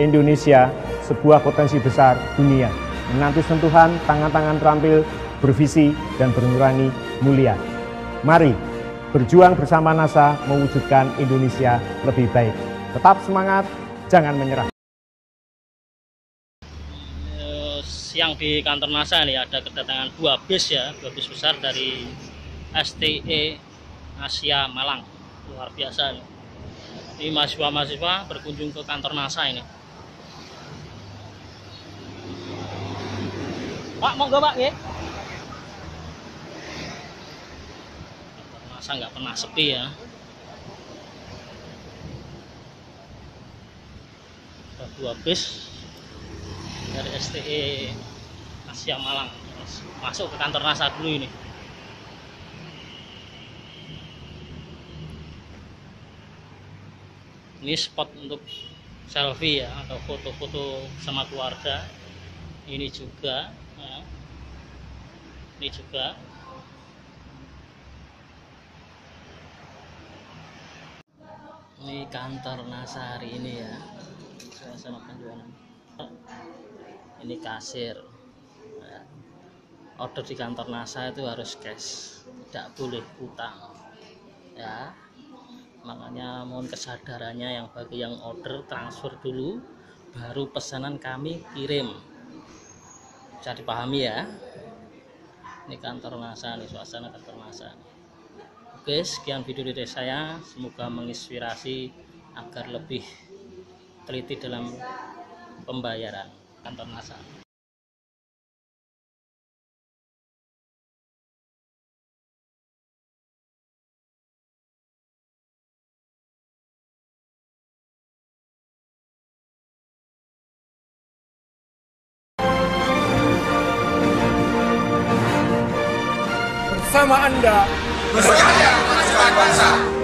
Indonesia sebuah potensi besar dunia, menanti sentuhan tangan-tangan terampil, bervisi, dan bernurani mulia. Mari berjuang bersama NASA mewujudkan Indonesia lebih baik. Tetap semangat, jangan menyerah. Siang di kantor NASA nih ada kedatangan dua bis besar dari STE Asia Malang. Luar biasa nih. Ini mahasiswa berkunjung ke kantor NASA ini. Pak, monggo Pak ya. Kantor NASA nggak pernah sepi ya. Ada dua bis dari STE Asia Malang masuk ke kantor NASA dulu ini. Ini spot untuk selfie ya, atau foto-foto sama keluarga. Ini juga ya. Ini juga ini kantor NASA hari ini ya, suasana penjualan. Ini kasir ya. Order di kantor NASA itu harus cash, tidak boleh utang ya, makanya mohon kesadarannya yang bagi yang order transfer dulu baru pesanan kami kirim, bisa dipahami ya. Ini kantor NASA nih, suasana kantor NASA. Oke, sekian video dari saya, semoga menginspirasi agar lebih teliti dalam pembayaran kantor NASA. Bersama Anda, berkarya memajukan bangsa.